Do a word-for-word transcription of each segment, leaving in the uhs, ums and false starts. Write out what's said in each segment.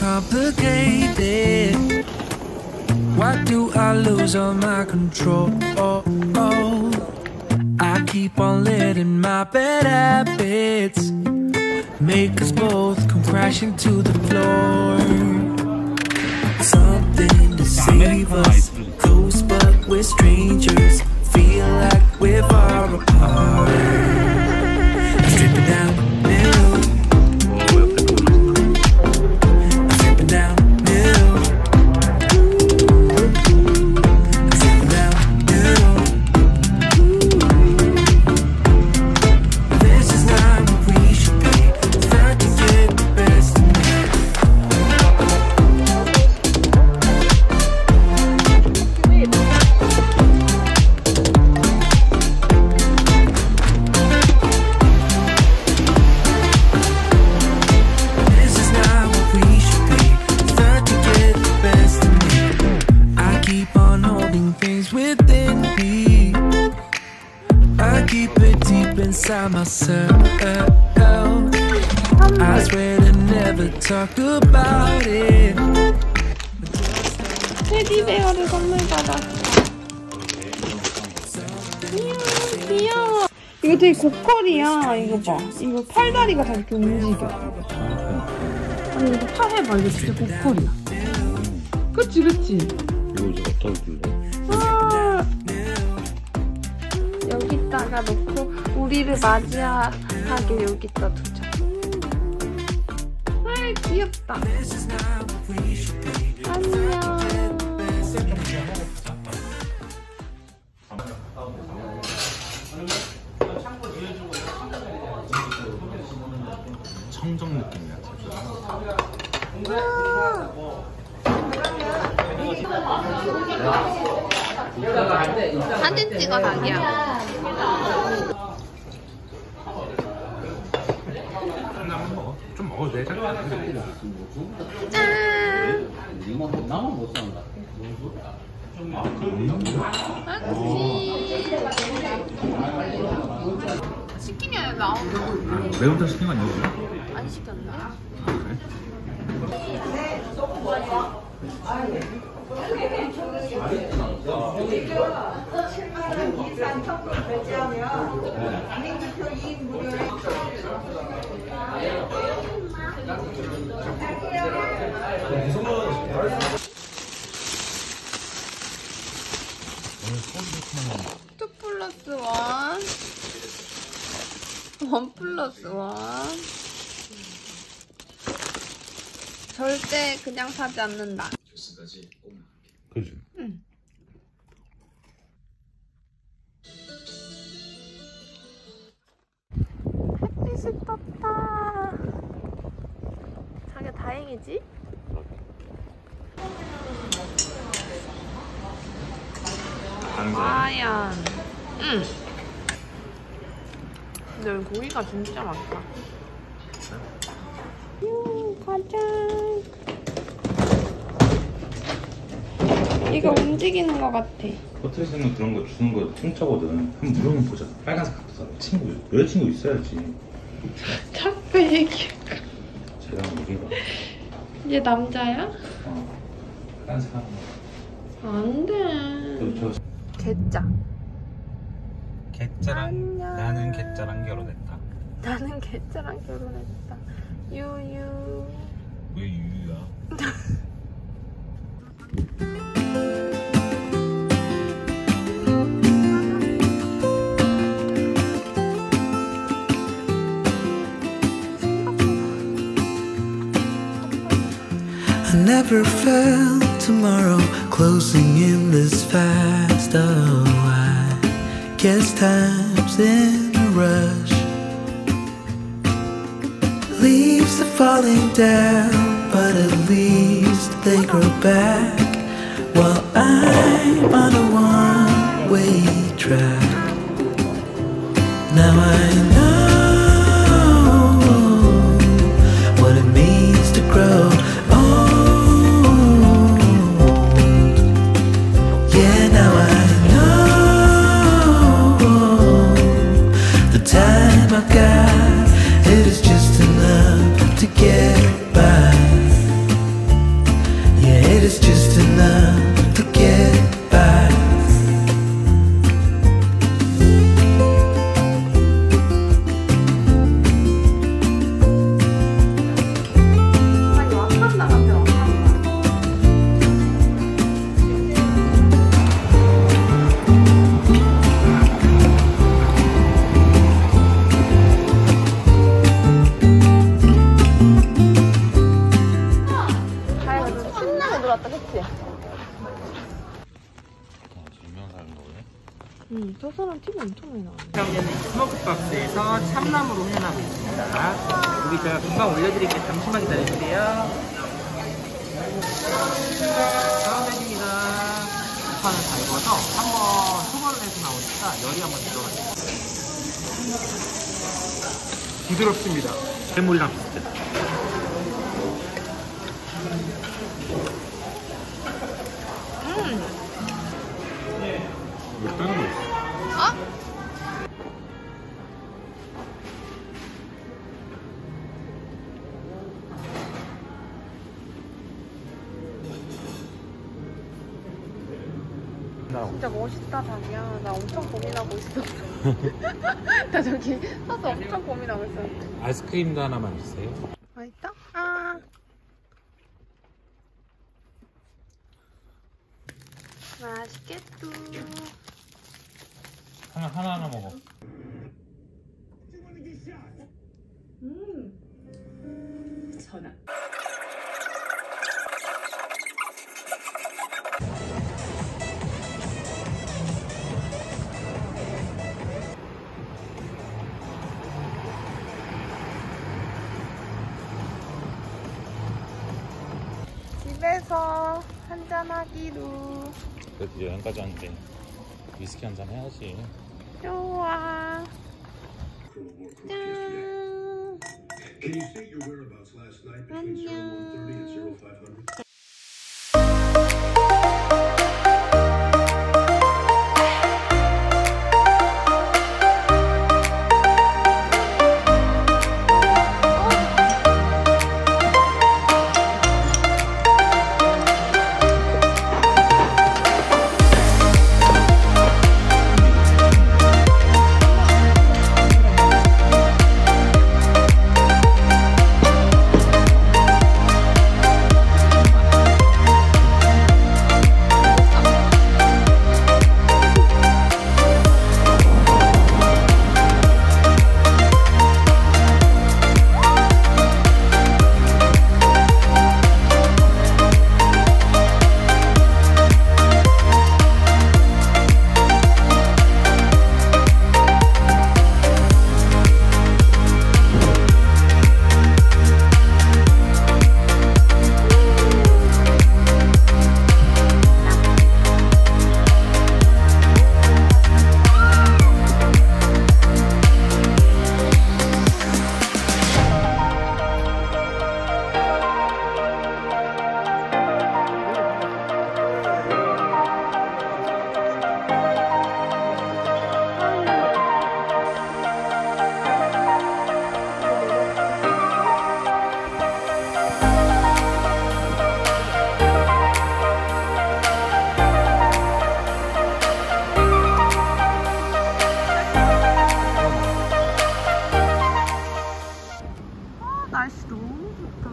complicated. Why do I lose all my control? Oh, oh. I keep on letting my bad habits make us both come crashing to the floor. Something to save us, close but we're strangers. Feel like we're far apart. Stripping down the middle. Stripping down the middle. Stripping down the middle. This is not what we should be. Start to get the best of me. Inside myself, I swear to never talk about it. 테디베어를 선물 받았어. 귀여워, 귀여워. 이거 되게 고퀄이야. 이거 봐. 이거 팔다리가 다 이렇게 움직여. 아니 이거 팔 해봐. 이거 진짜 고퀄이야. 그치 그치. 이거 이제 어디다 둘래? 아, 여기다가 놓고 우리를 맞이하게 여기다 두자. 아 귀엽다. 안녕. 청정 느낌이야. 사진 찍어 자기야. 하나만 먹어. 좀 먹어도 돼. 짠. 나만 못 산다. 아, 시키면 나온다. 아, 매운탕 시킨 거 아니야? 안 시켰나? 아, 그래? 투 플러스 원, 원 플러스 원. 절대 그냥 사지 않는다. 그지? 응. 햇빛이 떴다. 자기야 다행이지? 과연. 응. 근데 여기 고기가 진짜 많다. 음, 가자. 이거 움직이는 것 같아. 호텔에서는 그런 거 주는 거 공짜거든. 한번 물어보면 보자. 빨간색 갖다 친구, 여자친구 있어야지. 착배 얘기. 쟤랑 얘기해봐. 얘 남자야? 어. 빨간색 하나. 안 돼. 개짜. 개짜랑 안녕. 나는 개짜랑 결혼했다. 나는 개짜랑 결혼했다. 유유. 왜 유유야? I never felt tomorrow closing in this fast. Oh, I guess time's in a rush. Leaves are falling down, but at least they grow back. While I'm on a one-way track. Now I know what it means to grow. I've got, it is just enough to get by. 음, 저 사람 팁 엄청 많이 나와요. 그러면 스모크박스에서 참나무로 회연하고 있습니다. 여기 제가 금방 올려드릴게요. 잠시만 기다려주세요. 다음입니다. 부판을 달궈서 한번 소금을 해서 나오니까 열이 한번 들어가요. 부드럽습니다. 해물이랑 비슷해. 왜 다른 거 있어? 어? 진짜 멋있다, 자기야. 나 엄청 고민하고 있어. 나 저기 서서 엄청 고민하고 있어. 아이스크림도 하나만 주세요. 맛있다? 아. 맛있겠다. 하나 하나 하나 먹어. 음. 전화. 집에서 한잔하기로. 그래도 여행까지 왔는데 위스키 한잔 해야지. 좋아. 짠. Can you state your whereabouts last night between zero one thirty and zero five hundred? 날씨 너무 좋다.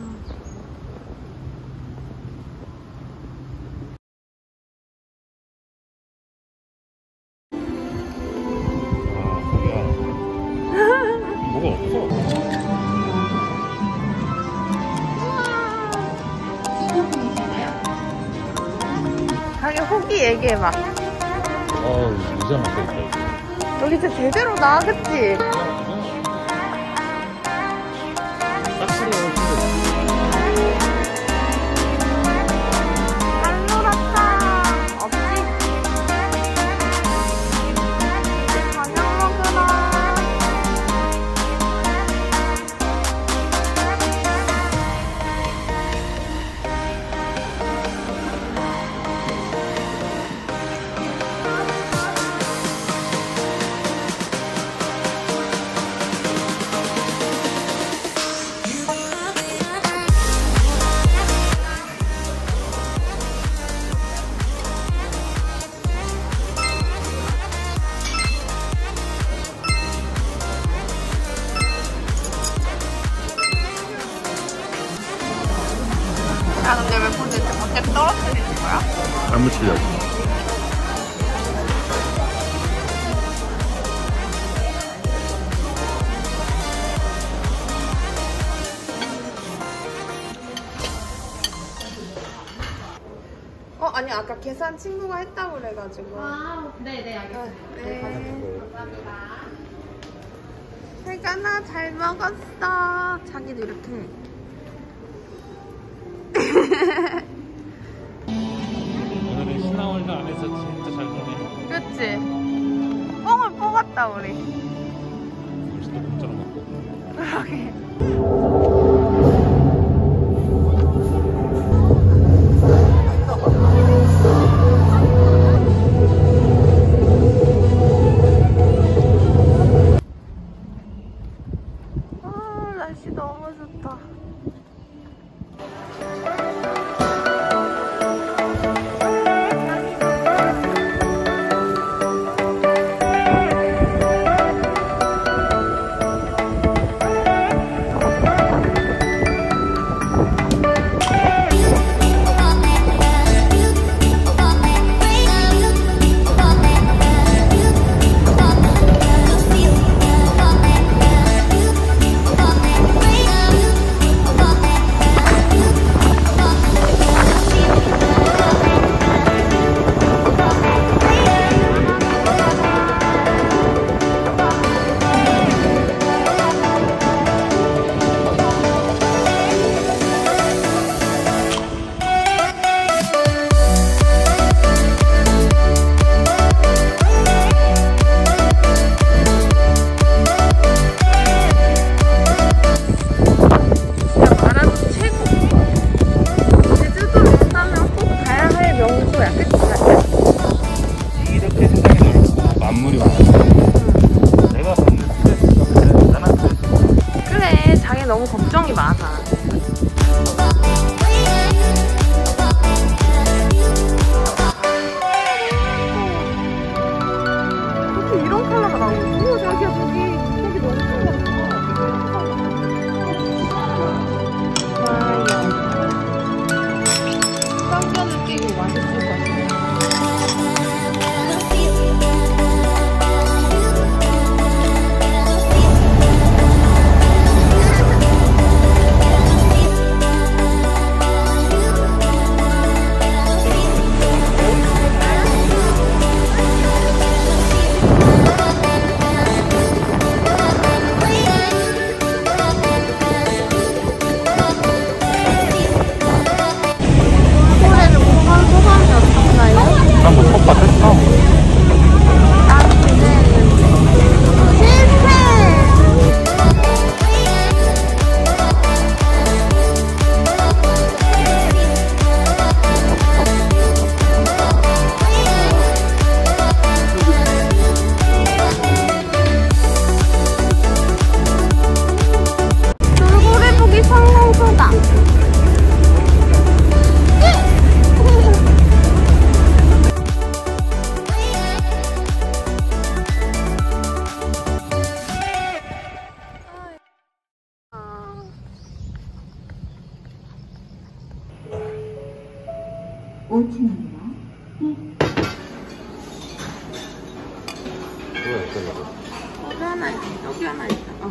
아 거기야. 뭐가 없어. 자기 후기 얘기해봐. 어 의자 막혀있다 이거. 여기 진짜 제대로 나, 그치? 잘 놀았다. 없지? 저녁 먹으러. 야, 근데 왜 근데 이렇게 밖에 떨어뜨리는 거야? 안 묻히려고. 어, 아니. 아니 아까 계산 친구가 했다고 그래가지고. 아, 네네 알겠습니다. 네. 감사합니다. 세간아 잘 먹었어. 자기도 이렇게. 오늘은 신화월드 안에서 진짜 잘 노네. 그치? 뽕을 뽑았다 우리. 음식도 공짜로 먹고. 그러게. 아, 날씨 너무 좋다. 이렇게 세상이 넓고 만물이 많아서 내가 받는 스트레스가 그냥 대단한 스트레스. 그래, 자기 너무 걱정이 많아. 어떻게 이런 컬러가 나오지? 오, 자기야, 저기, 저기 너무 신기하다. 와이어. 쌍전을 끼고 맛있을 것 같아. 난 뭐 똑같았어. 돌고래 보기 성공 소감. 그거 있더라고. 여기 하나 있다. 여기 하나 있다. 어.